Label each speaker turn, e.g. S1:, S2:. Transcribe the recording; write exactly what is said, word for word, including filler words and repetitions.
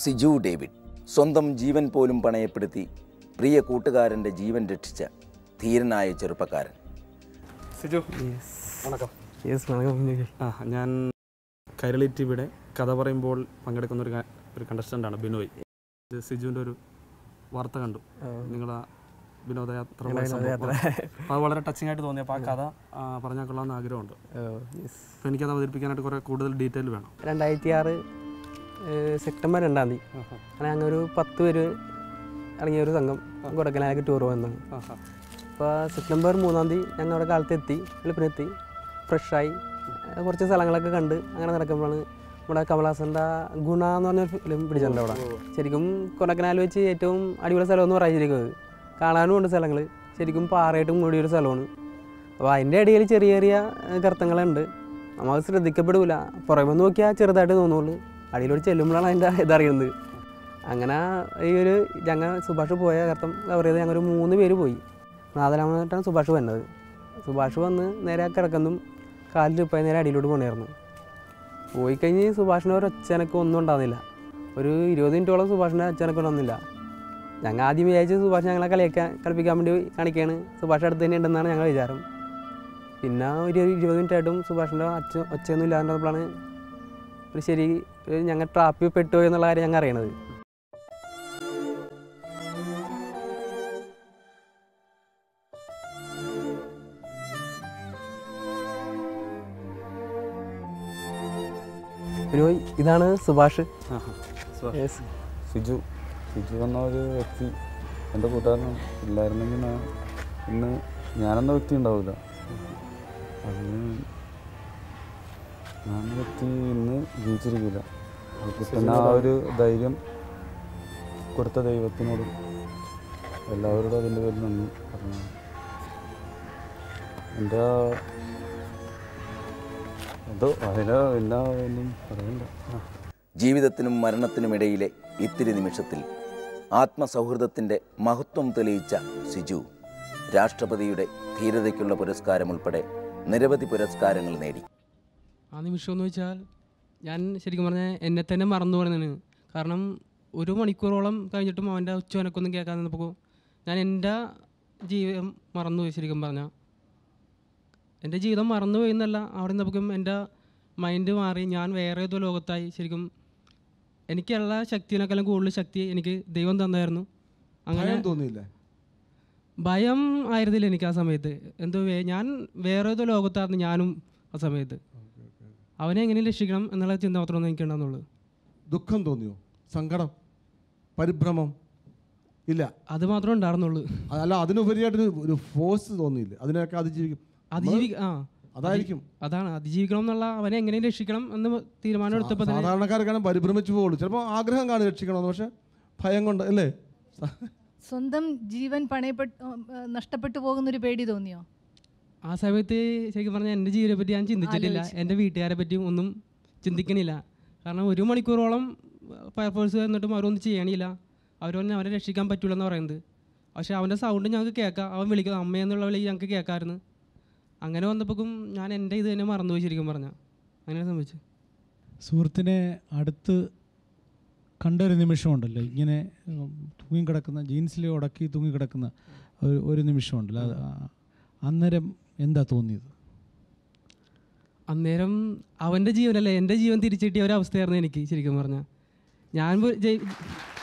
S1: Siju David സ്വന്തം ജീവൻ പോലും പണയപ്പെടുത്തി പ്രിയ കൂട്ടുകാരൻ്റെ ജീവൻ രക്ഷിച്ച ധീരനായ ചെറുപ്പക്കാരൻ.
S2: സിജു വണക്കം. ആ ഞാൻ കൈരളി ടി വിയുടെ കഥ പറയുമ്പോൾ പങ്കെടുക്കുന്ന ഒരു ഒരു കണ്ടസ്റ്റൻ്റാണ് ബിനോയ്. സിജുവിൻ്റെ ഒരു വാർത്ത കണ്ടു, നിങ്ങളുടെ വിനോദയാത്ര. അത് വളരെ ടച്ചിങ് ആയിട്ട് തോന്നി. അപ്പോൾ ആ കഥ പറഞ്ഞാൽ കൊള്ളാമെന്ന് ആഗ്രഹമുണ്ട്. അപ്പോൾ എനിക്കത് അവതരിപ്പിക്കാനായിട്ട് കുറേ കൂടുതൽ ഡീറ്റെയിൽ വേണം.
S3: രണ്ടായിരത്തി ആറ് സെപ്റ്റംബർ രണ്ടാം തീയതി അങ്ങനെ അങ്ങനെ ഒരു പത്ത് പേര് ഇറങ്ങിയ ഒരു സംഘം കൊടക്കനാലേക്ക് ടൂർ വന്നതാണ്. അപ്പോൾ സെപ്റ്റംബർ മൂന്നാം തീയതി ഞങ്ങൾ അവിടെ കാലത്തെത്തി, വെളുപ്പിനെത്തി, ഫ്രഷായി കുറച്ച് സ്ഥലങ്ങളൊക്കെ കണ്ട് അങ്ങനെ നടക്കുമ്പോഴാണ് നമ്മുടെ കമലഹാസൻ്റെ ഗുണ എന്ന് പറഞ്ഞ ഫിലിം പിടിച്ചിട്ടുണ്ട്. അവിടെ ശരിക്കും കൊടക്കനാൽ വെച്ച് ഏറ്റവും അടിപൊളി സ്ഥലമെന്ന് പറയുന്നത് കാണാനും ഉണ്ട് സ്ഥലങ്ങൾ. ശരിക്കും പാറയായിട്ടും കൂടിയൊരു സ്ഥലമാണ്. അപ്പോൾ അതിൻ്റെ ഇടയിൽ ചെറിയ ചെറിയ ഗർത്തങ്ങളുണ്ട്. നമ്മൾ ശ്രദ്ധിക്കപ്പെടില്ല, പുറമെ നോക്കിയാൽ ചെറുതായിട്ട് തോന്നുള്ളൂ, അടിയിലോട്ട് ചെല്ലുമ്പോഴാണ് അതിൻ്റെ ഇതറിയുന്നത്. അങ്ങനെ ഈ ഒരു ഞങ്ങൾ സുഭാഷ് പോയ ഗർത്തം കവർ ചെയ്ത് ഞങ്ങൾ ഒരു മൂന്ന് പേര് പോയി. നാലാമതായിട്ടാണ് സുഭാഷ് വന്നത്. സുഭാഷ് വന്ന് നേരെ കിടക്കുന്നതും കാലിൽ ഇപ്പം നേരെ അടിയിലോട്ട് പോകണമായിരുന്നു. പോയി കഴിഞ്ഞ് സുഭാഷിൻ്റെ ഒരു ഒച്ചനക്ക് ഒന്നും ഉണ്ടാകുന്നില്ല. ഒരു ഇരുപത് മിനിറ്റോളം സുഭാഷിൻ്റെ ഒച്ചനക്ക് ഉണ്ടാകുന്നില്ല. ഞങ്ങൾ ആദ്യം വിചാരിച്ച് സുഭാഷ് ഞങ്ങളെ കളിയാക്കാൻ കളിപ്പിക്കാൻ വേണ്ടി കാണിക്കുകയാണ്, സുഭാഷ് അടുത്ത് തന്നെ ഉണ്ടെന്നാണ് ഞങ്ങൾ വിചാരം. പിന്നെ ഒരു ഇരുപത് മിനിറ്റായിട്ടും സുഭാഷിൻ്റെ ഒച്ച ഒച്ചയൊന്നും ഇല്ലാണ്ടപ്പോഴാണ് ഒരു ശരി ഞങ്ങൾ ട്രാപ്പിൽ പെട്ടുപോയി എന്നുള്ള കാര്യം ഞങ്ങൾ അറിയണത്. ഇതാണ് സുഭാഷ്.
S4: സിജു സിജു എന്ന ഒരു വ്യക്തി എൻ്റെ കൂട്ടുകാരനാണ്. ഇല്ലായിരുന്നെങ്കിൽ ഇന്ന് ഞാനെന്ന വ്യക്തി ഉണ്ടാവില്ല. അതിന് ഞാൻ വ്യക്തി ഇന്ന് ജീവിച്ചിരിക്കില്ല. പിന്നെ ആ ഒരു ധൈര്യം കൊടുത്ത ദൈവത്തിനോടും എല്ലാവരോടും അതിൻ്റെ പേരിൽ നന്ദി പറഞ്ഞു. എൻ്റെ എന്തോ അതിന് എല്ലാ ഒന്നും പറയണ്ട.
S1: ജീവിതത്തിനും മരണത്തിനുമിടയിലെ ഇത്തിരി നിമിഷത്തിൽ ആത്മസൗഹൃദത്തിൻ്റെ മഹത്വം തെളിയിച്ച സിജു രാഷ്ട്രപതിയുടെ ധീരതയ്ക്കുള്ള പുരസ്കാരം ഉൾപ്പെടെ നിരവധി പുരസ്കാരങ്ങൾ നേടി.
S5: ആ നിമിഷം എന്ന് വെച്ചാൽ ഞാൻ ശരിക്കും പറഞ്ഞാൽ എന്നെ തന്നെ മറന്നു പറയുന്നതാണ്. കാരണം ഒരു മണിക്കൂറോളം കഴിഞ്ഞിട്ടും അവൻ്റെ ഉച്ചവനക്കൊന്നും കേൾക്കാതെ നിന്നപ്പോൾ ഞാൻ എൻ്റെ ജീവിതം മറന്നുപോയി. ശരിക്കും പറഞ്ഞാൽ എൻ്റെ ജീവിതം മറന്നുപോയി എന്നല്ല, അവിടെ നിന്നപ്പോഴും എൻ്റെ മൈൻഡ് മാറി, ഞാൻ വേറെ ഏതോ ലോകത്തായി. ശരിക്കും എനിക്കുള്ള ശക്തിനേക്കാളും കൂടുതൽ ശക്തി എനിക്ക് ദൈവം തന്നായിരുന്നു. അങ്ങനെ
S6: തോന്നിയില്ല,
S5: ഭയം ആയിരുന്നില്ല എനിക്ക് ആ സമയത്ത്. എന്തോ ഞാൻ വേറെ ഏതോ ലോകത്തായിരുന്നു ഞാനും ആ സമയത്ത്. അവനെ എങ്ങനെ രക്ഷിക്കണം എന്നുള്ള ചിന്ത മാത്രമൊന്നും എനിക്ക് ഉണ്ടാകുന്നുള്ളൂ.
S6: ദുഃഖം തോന്നിയോ? സങ്കടം, പരിഭ്രമം? ഇല്ല,
S5: അത് മാത്രമേ ഉണ്ടായിരുന്നുള്ളൂ.
S6: അല്ല, അതിനുപരിയായിട്ട് ഒരു ഫോഴ്സ് തോന്നിയില്ല? അതിനൊക്കെ അതിജീവിക്കും
S5: അതിജീവി ആ
S6: അതായിരിക്കും
S5: അതാണ് അതിജീവിക്കണം എന്നുള്ള, അവനെ എങ്ങനെ രക്ഷിക്കണം എന്ന് തീരുമാനം എടുത്തപ്പോൾ
S6: സാധാരണക്കാർക്കാണ് പരിഭ്രമിച്ചു പോകുള്ളൂ. ചിലപ്പോൾ ആഗ്രഹം കാണും രക്ഷിക്കണമെന്ന്, പക്ഷെ ഭയം കൊണ്ട് അല്ലേ?
S7: സ്വന്തം ജീവൻ പണയപ്പെട്ട് നഷ്ടപ്പെട്ടു പോകുന്നൊരു പേടി തോന്നിയോ
S5: ആ സമയത്ത്? ശരിക്കും പറഞ്ഞാൽ എൻ്റെ ജീവിതത്തെ പറ്റി ഞാൻ ചിന്തിച്ചിട്ടില്ല, എൻ്റെ വീട്ടുകാരെ പറ്റിയും ഒന്നും ചിന്തിക്കണില്ല. കാരണം ഒരു മണിക്കൂറോളം ഫയർഫോഴ്സ് എന്നിട്ടും അവരൊന്നും ചെയ്യണില്ല. അവർ പറഞ്ഞാൽ അവനെ രക്ഷിക്കാൻ പറ്റില്ലെന്ന് പറയുന്നത്. പക്ഷേ അവൻ്റെ സൗണ്ട് ഞങ്ങൾക്ക് കേൾക്കാം, അവൻ വിളിക്കുന്നത് അമ്മയെന്നുള്ള വിളി ഞങ്ങൾക്ക് കേൾക്കാമായിരുന്നു. അങ്ങനെ വന്നപ്പോഴും ഞാൻ എൻ്റെ ഇത് തന്നെ മറന്നുപോയി ശരിക്കും പറഞ്ഞാൽ. അങ്ങനെ സംഭവിച്ചു.
S8: സുഹൃത്തിനെ അടുത്ത് കണ്ടൊരു നിമിഷമുണ്ടല്ലോ, ഇങ്ങനെ തൂങ്ങിക്കിടക്കുന്ന, ജീൻസിൽ ഉടക്കി തൂങ്ങിക്കിടക്കുന്ന ഒരു ഒരു നിമിഷമുണ്ടല്ലോ, അത് അന്നേരം എന്താ തോന്നിയത്?
S5: അന്നേരം അവൻ്റെ ജീവനല്ലേ എൻ്റെ ജീവൻ തിരിച്ചിട്ടിയ ഒരവസ്ഥയായിരുന്നു എനിക്ക് ശരിക്കും പറഞ്ഞാൽ. ഞാൻ